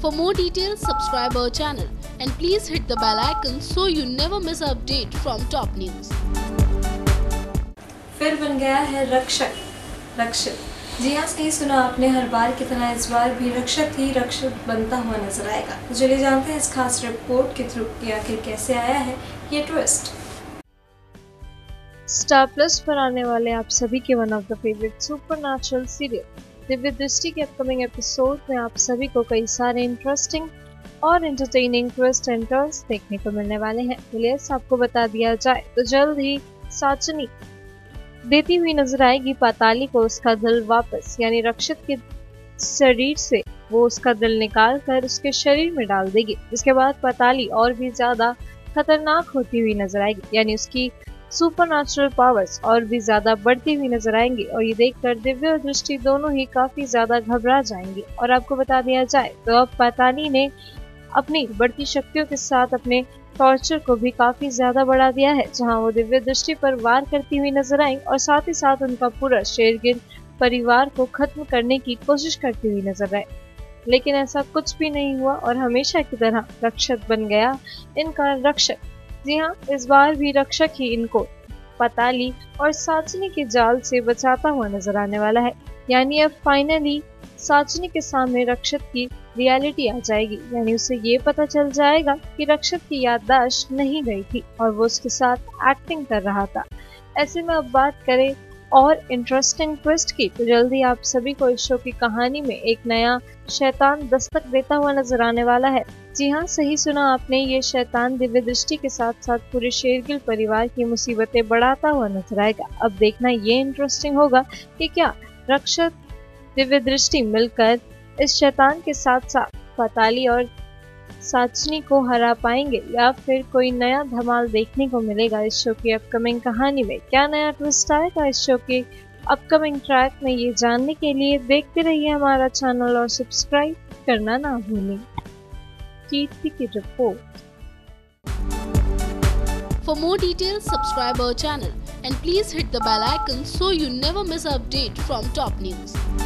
For more details, subscribe our channel and please hit the bell icon so you never miss an update from top news. फिर बन गया है रक्षक। जी हाँ, सही सुना आपने। हर बार की तरह इस बार भी रक्षक ही रक्षक बनता हुआ नजर आएगा। तो चलिए जानते हैं इस खास रिपोर्ट के थ्रू कि आखिर कैसे आया है ये ट्विस्ट। स्टार प्लस पर आने वाले आप सभी के one of the favourite supernatural serial Divya Drishti के अपकमिंग एपिसोड में आप सभी को कई सारे इंटरेस्टिंग और एंटरटेनिंग ट्विस्ट एंड टर्न्स देखने को मिलने वाले हैं। चलिए आपको बता दिया जाए तो जल्द ही साचनी देती हुई नजर आएगी पाताली को उसका दिल वापस, यानी रक्षित के शरीर से वो उसका दिल निकाल कर उसके शरीर में डाल देगी। जिसके बाद पाताली और भी ज्यादा खतरनाक होती हुई नजर आएगी, यानी उसकी सुपरनैचुरल पावर्स और भी ज्यादा बढ़ती हुई नजर आएंगी। और ये देखकर दिव्य और दृष्टि दोनों ही काफी ज्यादा घबरा जाएंगी। और आपको बता दिया जाए तो अब पाताली ने अपनी बढ़ती शक्तियों के साथ अपने टॉर्चर को भी काफी ज्यादा बढ़ा दिया है, जहां वो दिव्य दृष्टि पर वार करती हुई नजर आई और साथ ही साथ उनका पूरा शेरगिल परिवार को खत्म करने की कोशिश करती हुई नजर आई। लेकिन ऐसा कुछ भी नहीं हुआ और हमेशा की तरह रक्षक बन गया इनका रक्षक। जी हाँ, इस बार भी रक्षक ही इनको पाताली और साचनी के जाल से बचाता हुआ नजर आने वाला है। यानी अब फाइनली साचनी के सामने रक्षक की रियलिटी आ जाएगी, यानी उसे ये पता चल जाएगा कि रक्षक की याददाश्त नहीं गई थी और वो उसके साथ एक्टिंग कर रहा था। ऐसे में अब बात करें और इंटरेस्टिंग ट्विस्ट की, तो जल्दी आप सभी को इस शो की कहानी में एक नया शैतान दस्तक देता हुआ नजर आने वाला है। जी हाँ, सही सुना आपने, ये शैतान दिव्य दृष्टि के साथ साथ पूरे शेरगिल परिवार की मुसीबतें बढ़ाता हुआ नजर आएगा। अब देखना ये इंटरेस्टिंग होगा कि क्या रक्षक दिव्य दृष्टि मिलकर इस शैतान के साथ साथ पाताली और साचनी को हरा पाएंगे या फिर कोई नया धमाल देखने को मिलेगा इस शो की अपकमिंग कहानी में। क्या नया ट्विस्ट आएगा इस शो के अपकमिंग ट्रैक में, ये जानने के लिए देखते रहिए हमारा चैनल और सब्सक्राइब करना ना भूलें। कीर्ति की रिपोर्ट। For more details, subscribe our channel and please hit the bell icon so you never miss an update from top news.